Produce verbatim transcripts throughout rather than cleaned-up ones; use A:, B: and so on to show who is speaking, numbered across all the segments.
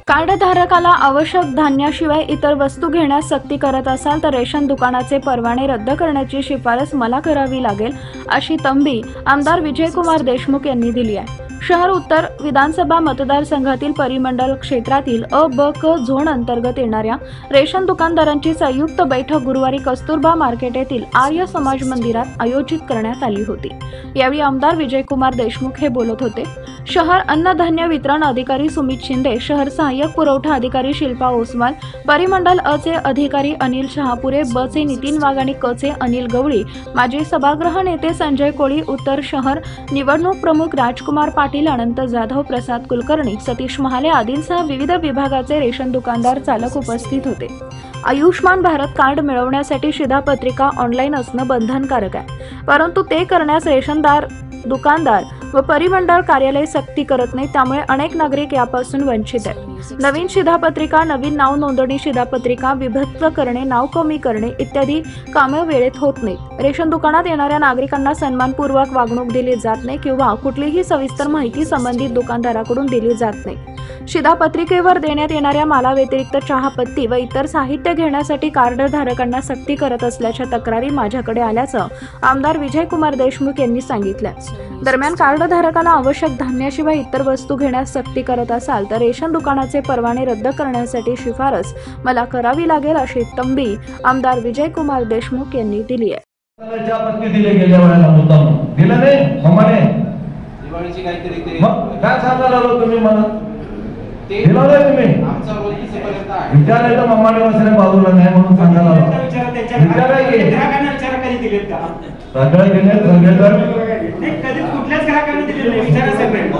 A: कार्डधारकाला आवश्यक धान्याशिवाय इतर वस्तू घेण्यास सक्ती करत असाल तर रेशन दुकानाचे परवाने रद्द करण्याची शिफारस मला करावी लागेल, अशी तंबी आमदार विजयकुमार देशमुख यांनी दिली आहे। शहर उत्तर विधानसभा मतदारसंघातील परिमंडल क्षेत्रातील अ ब क झोन अंतर्गत येणाऱ्या रेशन दुकानदारांची संयुक्त बैठक गुरुवारी कस्तुरबा मार्केट येथील आर्य समाज मंदिरात आयोजित करण्यात आली होती। यावेळी आमदार विजयकुमार देशमुख हे बोलत होते। शहर अन्नधान्य वितरण अधिकारी सुमित शिंदे, शहर सहाय्यक पुरवठा अधिकारी शिल्पा ओसवाल, परिमंडल अ चे अधिकारी अनिल शहापुरे, ब चे नितीन वाघ आणि क चे अनिल गवळी, माजी सभागृह नेते संजय कोळी, उत्तर शहर निवडणूक प्रमुख राजकुमार पाटील, अनंत जाधव, प्रसाद कुलकर्णी, सतीश महाले आदींसह विविध विभागाचे रेशन दुकानदार चालक उपस्थित होते। आयुष्मान भारत कार्ड मिळवण्यासाठी शिधापत्रिका ऑनलाईन असणं बंधनकारक आहे, परंतु ते करण्यास रेशनदार, दुकानदार व परिमंडळ कार्यालय सक्ती करत नाही, त्यामुळे अनेक नागरिक यापासून वंचित आहेत। नवीन शिधापत्रिका, नवीन नाव नोंदणी शिधापत्रिका विभक्त करणे, नाव कमी करणे इत्यादी कामे वेळेत होत नाहीत। रेशन दुकानात येणाऱ्या नागरिकांना सन्मानपूर्वक वागणूक दिली जात नाही किंवा कुठलीही सविस्तर माहिती संबंधित दुकानदाराकडून दिली जात नाही। शिधापत्रिकेवर देण्यात येणाऱ्या मालाव्यतिरिक्त चहापत्ती व इतर साहित्य घेण्यासाठी कार्डधारकांना सक्ती करत असल्याच्या तक्रारी माझ्याकडे आल्याचं आमदार विजयकुमार देशमुख यांनी सांगितलं। दरम्यान कार्डधारकाला आवश्यक धान्याशिवाय इतर वस्तू घेण्यास सक्ती करत असाल तर रेशन दुकानाचे परवाने रद्द करण्यासाठी शिफारस मला करावी लागेल, अशी तंबी आमदार विजयकुमार देशमुख यांनी दिली आहे।
B: चहापत्ती दिले गेल्या वेळेला मुद्दाम दिलं नाही हमाने दिवाळीची काहीतरी काय सांगायला आलो तुम्ही मला दिलं नाही तुम्ही आमचा रोज तीसपर्यंत आहे विचारायचं मम्माने वसरे बाजूला नाही म्हणून सांगायला आलो विचारा की ग्राहकांना विचारा कधी दिलेत का सगळे गेले सगळे तर कधी कुठल्याच ग्राहकांना दिले नाही विचारा सेपरेट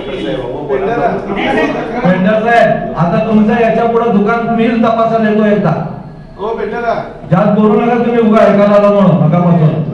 B: पेंडर साहेब आता तुमचं याच्या पुढे दुकान तुम्हीच तपासायला येतो एकदा हो पेंडर जास्त बोलू नका तुम्ही उगा ऐकायला आला म्हणून नकापासून